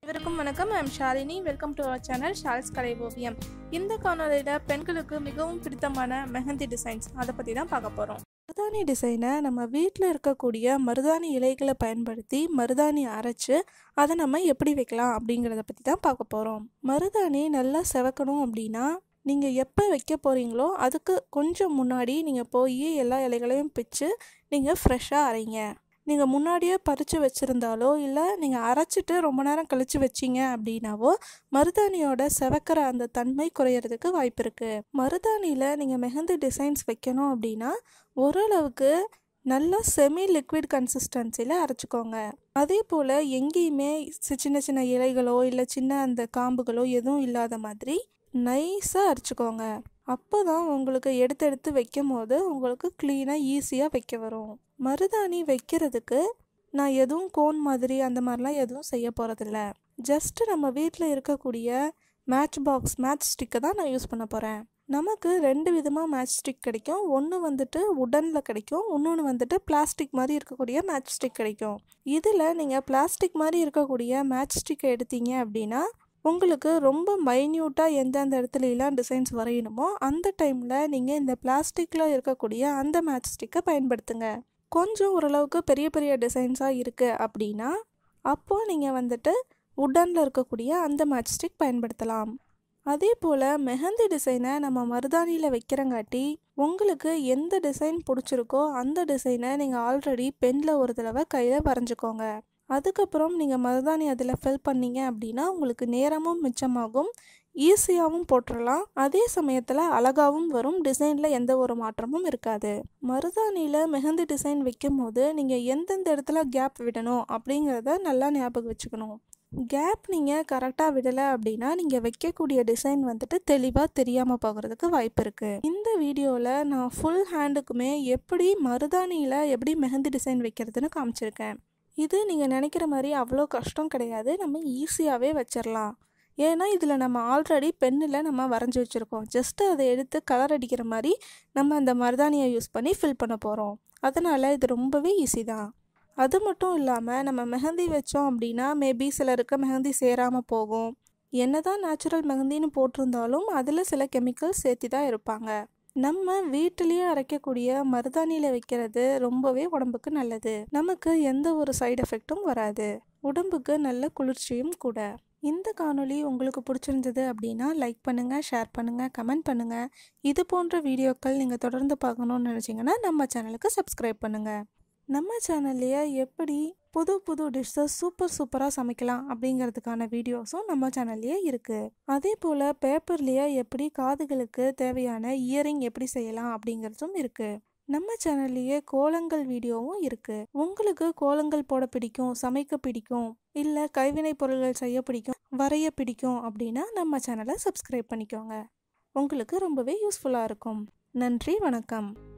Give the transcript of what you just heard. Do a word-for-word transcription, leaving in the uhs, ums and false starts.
அனைவருக்கும் வணக்கம். I am Shalini. Welcome to our channel Shals கலை ஓவியம். இந்த காணொலியில் பெண்களுக்கு மிகவும் பிடித்தமான மெஹந்தி டிசைன்ஸ் அதை பற்றி தான் பார்க்க போகிறோம். மருதாணி டிசைனை நம்ம வீட்டில் இருக்கக்கூடிய மருதாணி இலைகளை பயன்படுத்தி மருதாணி அரைச்சி அதை நம்ம எப்படி வைக்கலாம் அப்படிங்கிறத பற்றி தான் பார்க்க போகிறோம். மருதாணி நல்லா செவக்கணும் அப்படின்னா நீங்கள் எப்போ வைக்க போகிறீங்களோ அதுக்கு கொஞ்சம் முன்னாடி நீங்கள் போய் எல்லா இலைகளையும் பிச்சு நீங்கள் ஃப்ரெஷ்ஷாக அரைங்க. நீங்கள் முன்னாடியே பறித்து வச்சுருந்தாலோ இல்லை நீங்கள் அரைச்சிட்டு ரொம்ப நேரம் கழித்து வச்சிங்க அப்படின்னாவோ மருதாணியோட செவக்கிற அந்த தன்மை குறையிறதுக்கு வாய்ப்பு இருக்குது. மருதாணியில் நீங்கள் மெஹந்தி டிசைன்ஸ் வைக்கணும் அப்படின்னா ஓரளவுக்கு நல்லா செமி லிக்விட் கன்சிஸ்டன்சியில் அரைச்சிக்கோங்க. அதே போல் எங்கேயுமே சின்ன சின்ன இலைகளோ இல்லை சின்ன அந்த காம்புகளோ எதுவும் இல்லாத மாதிரி நைஸாக அரைச்சிக்கோங்க. அப்போ தான் உங்களுக்கு எடுத்து எடுத்து வைக்கும் போது உங்களுக்கு க்ளீனாக ஈஸியாக வைக்க வரும். மருதாணி வைக்கிறதுக்கு நான் எதுவும் கோன் மாதிரி அந்த மாதிரிலாம் எதுவும் செய்ய போகிறதில்ல. ஜஸ்ட்டு நம்ம வீட்டில் இருக்கக்கூடிய மேட்ச் பாக்ஸ் மேட்ச் ஸ்டிக்கை தான் நான் யூஸ் பண்ண போகிறேன். நமக்கு ரெண்டு விதமாக மேட்ச் ஸ்டிக் கிடைக்கும். ஒன்று வந்துட்டு உடனில் கிடைக்கும், இன்னொன்று வந்துட்டு பிளாஸ்டிக் மாதிரி இருக்கக்கூடிய மேட்ச் ஸ்டிக் கிடைக்கும். இதில் நீங்கள் பிளாஸ்டிக் மாதிரி இருக்கக்கூடிய மேட்ச் ஸ்டிக்கை எடுத்தீங்க அப்படின்னா உங்களுக்கு ரொம்ப மைன்யூட்டாக எந்தெந்த இடத்துலலாம் டிசைன்ஸ் வரையணுமோ அந்த டைமில் நீங்கள் இந்த பிளாஸ்டிக்கில் இருக்கக்கூடிய அந்த மேட்ச் ஸ்டிக்கை பயன்படுத்துங்க. கொஞ்சம் ஓரளவுக்கு பெரிய பெரிய டிசைன்ஸாக இருக்குது அப்படின்னா அப்போது நீங்கள் வந்துட்டு உட்டனில் இருக்கக்கூடிய அந்த மேட்ச் ஸ்டிக் பயன்படுத்தலாம். அதே போல் மெஹந்தி டிசைனை நம்ம மருதாணியில் வைக்கிறங்காட்டி உங்களுக்கு எந்த டிசைன் பிடிச்சிருக்கோ அந்த டிசைனை நீங்கள் ஆல்ரெடி பெனில் ஒரு தடவை கையில் வரைஞ்சிக்கோங்க. அதுக்கப்புறம் நீங்கள் மருதாணி அதில் ஃபில் பண்ணிங்க அப்படின்னா உங்களுக்கு நேரமும் மிச்சமாகும், ஈஸியாகவும் போட்டுடலாம், அதே சமயத்தில் அழகாகவும் வரும், டிசைனில் எந்த ஒரு மாற்றமும் இருக்காது. மருதாணியில் மெஹந்தி டிசைன் வைக்கும் போது நீங்கள் எந்தெந்த இடத்துல கேப் விடணும் அப்படிங்கிறத நல்லா ஞாபகம் வச்சுக்கணும். கேப் நீங்கள் கரெக்டாக விடலை அப்படின்னா நீங்கள் வைக்கக்கூடிய டிசைன் வந்துட்டு தெளிவாக தெரியாமல் போகிறதுக்கு வாய்ப்பு இருக்குது. இந்த வீடியோவில் நான் ஃபுல் ஹேண்டுக்குமே எப்படி மருதாணியில் எப்படி மெஹந்தி டிசைன் வைக்கிறதுன்னு காமிச்சிருக்கேன். இது நீங்கள் நினைக்கிற மாதிரி அவ்வளோ கஷ்டம் கிடையாது, நம்ம ஈஸியாகவே வச்சிடலாம். ஏன்னா இதில் நம்ம ஆல்ரெடி பென்னில் நம்ம வரைஞ்சி வச்சுருக்கோம். ஜஸ்ட்டு அதை எடுத்து கலர் அடிக்கிற மாதிரி நம்ம அந்த மருதாணியை யூஸ் பண்ணி ஃபில் பண்ண போகிறோம். அதனால் இது ரொம்பவே ஈஸி தான். அது மட்டும் இல்லாமல் நம்ம மெஹந்தி வச்சோம் அப்படின்னா மேபி சிலருக்கு மெஹந்தி சேராமல் போகும். என்ன தான் நேச்சுரல் மெஹந்தின்னு போட்டிருந்தாலும் அதில் சில கெமிக்கல்ஸ் சேர்த்து தான் இருப்பாங்க. நம்ம வீட்டிலேயே அரைக்கக்கூடிய மருதாணியில் வைக்கிறது ரொம்பவே உடம்புக்கு நல்லது. நமக்கு எந்த ஒரு சைடு எஃபெக்டும் வராது, உடம்புக்கு நல்ல குளிர்ச்சியும் கூட. இந்த காணொளி உங்களுக்கு பிடிச்சிருந்தது அப்படின்னா லைக் பண்ணுங்கள், ஷேர் பண்ணுங்கள், கமெண்ட் பண்ணுங்கள். இது போன்ற வீடியோக்கள் நீங்கள் தொடர்ந்து பார்க்கணுன்னு நினச்சிங்கன்னா நம்ம சேனலுக்கு சப்ஸ்கிரைப் பண்ணுங்கள். நம்ம சேனல்லையே எப்படி புது புது டிஷ்ஷஸ் சூப்பர் சூப்பராக சமைக்கலாம் அப்படிங்கிறதுக்கான வீடியோஸும் நம்ம சேனல்லையே இருக்குது. அதே போல் பேப்பர்லேயே எப்படி காதுகளுக்கு தேவையான இயரிங் எப்படி செய்யலாம் அப்படிங்கிறதும் இருக்குது. நம்ம சேனல்லையே கோலங்கள் வீடியோவும் இருக்குது. உங்களுக்கு கோலங்கள் போட பிடிக்கும், சமைக்க பிடிக்கும், இல்லை கைவினை பொருட்கள் செய்ய பிடிக்கும், வரைய பிடிக்கும் அப்படின்னா நம்ம சேனலை சப்ஸ்கிரைப் பண்ணிக்கோங்க. உங்களுக்கு ரொம்பவே யூஸ்ஃபுல்லாக இருக்கும். நன்றி, வணக்கம்.